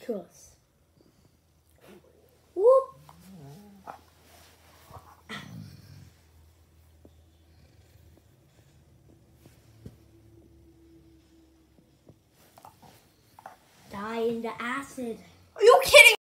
Cuss. Whoop. Die in the acid. Are you kidding?